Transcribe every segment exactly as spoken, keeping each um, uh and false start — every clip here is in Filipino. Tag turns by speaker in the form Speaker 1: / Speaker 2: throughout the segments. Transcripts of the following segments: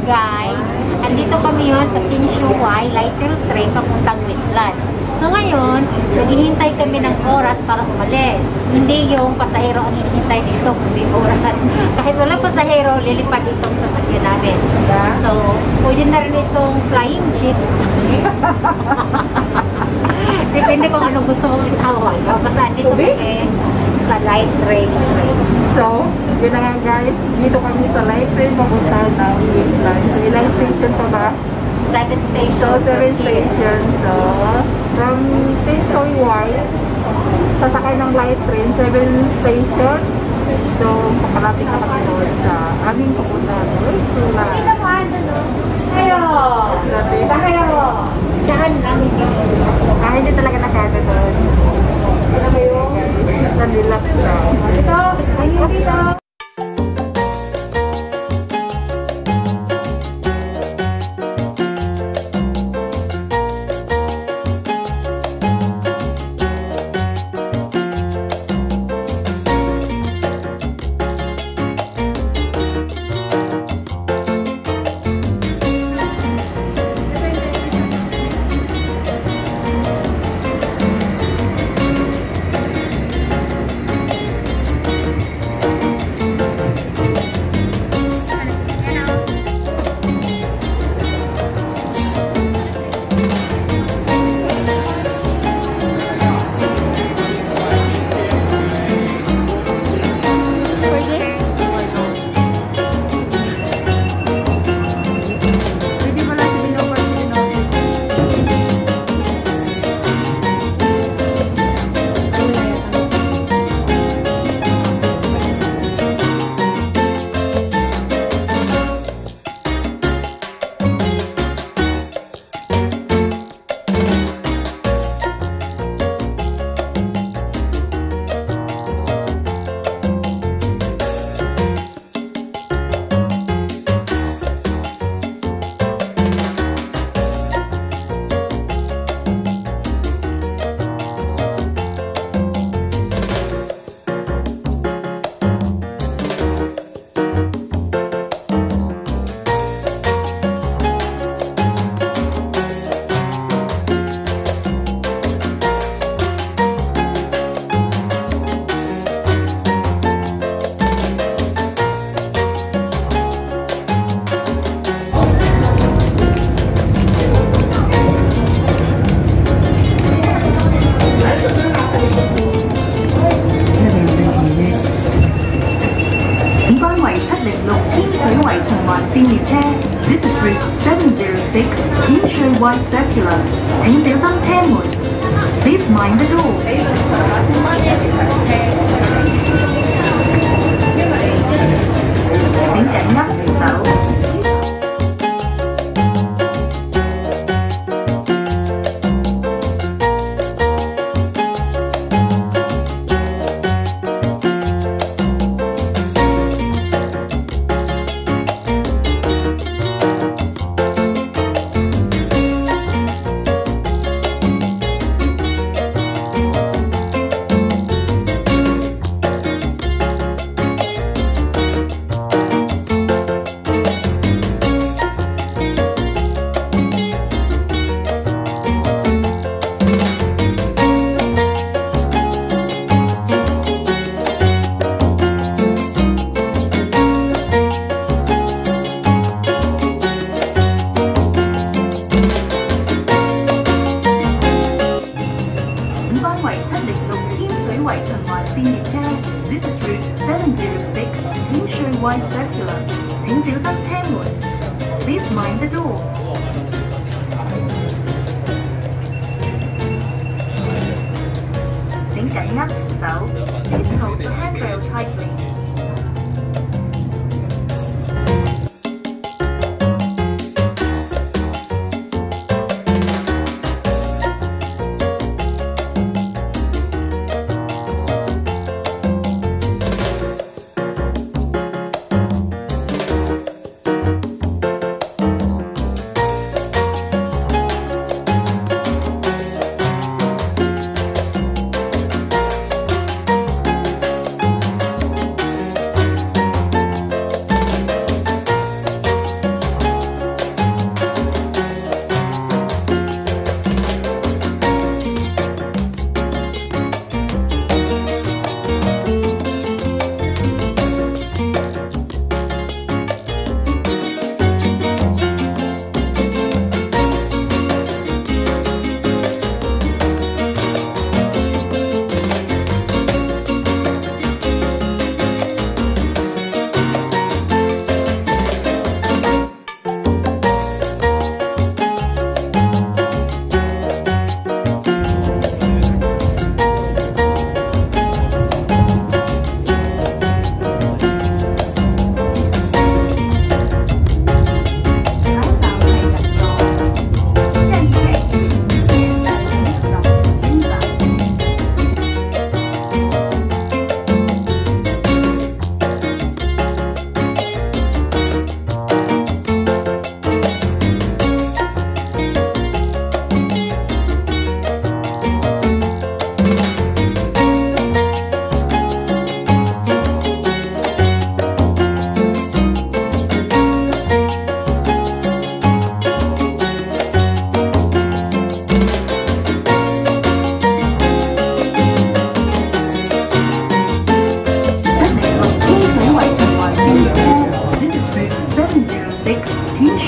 Speaker 1: guys, andito kami yon sa Kinshuwai Lighter Train papuntang Wetland. So ngayon, naghihintay kami ng oras para umalis. Hindi yung pasahero ang hinihintay dito, kundi oras. Kahit wala pasahero, lilipad itong sasakyan namin. So, pwede na rin itong flying jeep. Depende kung ano gusto mong itawag. Basta dito kami sa light train.
Speaker 2: So, yun na nga guys. Dito kami sa light train papunta ng Wetland. So, ilang station pa ba?
Speaker 1: Seven stations.
Speaker 2: So, seven stations. So, from Kinshuwai, sasakay ng light train, seven station. So, papalapit na kami doon sa aming papunta.
Speaker 1: Ay naman, ano? Ayo! Saan kayo? Saan lang ito?
Speaker 2: Ah, hindi talaga nakada doon.
Speaker 1: Ano kayo?
Speaker 2: Nandilap na.
Speaker 1: Ito! Ay, dito!
Speaker 3: This is route seven zero six, Kinshuwai Circular, 請小心車門 Please mind the door. 請緊握扶手。This is route seven zero six, Kinshuwai Circular, 請小心車門 Please mind the door. 請緊握扶手 Please hold the handrail tightly.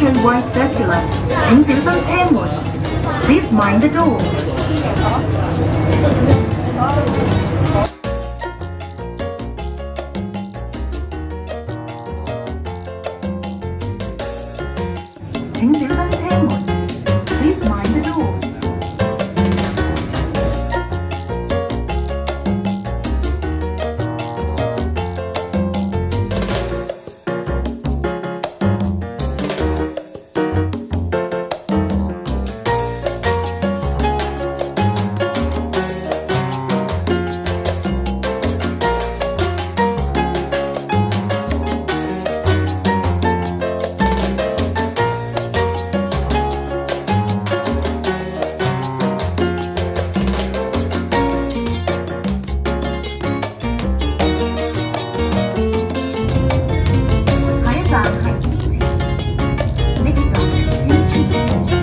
Speaker 3: Nationwide Circular,停小心車門。Please mind the doors. 請小心車門。Please mind the doors. 下一站係天池 ，Next stop 天池。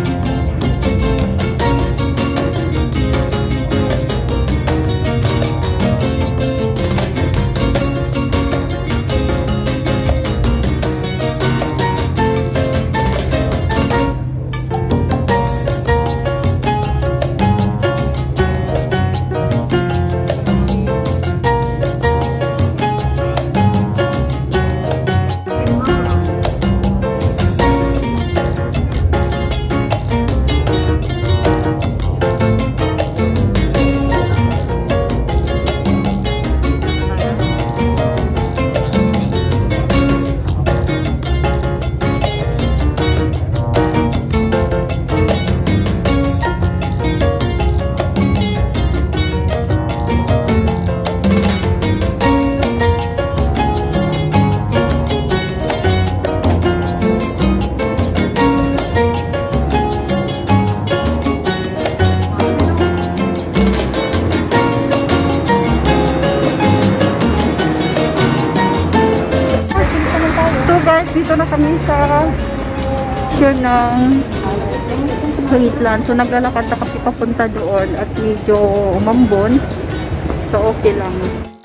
Speaker 2: Guys, dito na kami sa shore ng Queensland. So naglalakad na kami papunta doon at medyo umambon. So okay lang.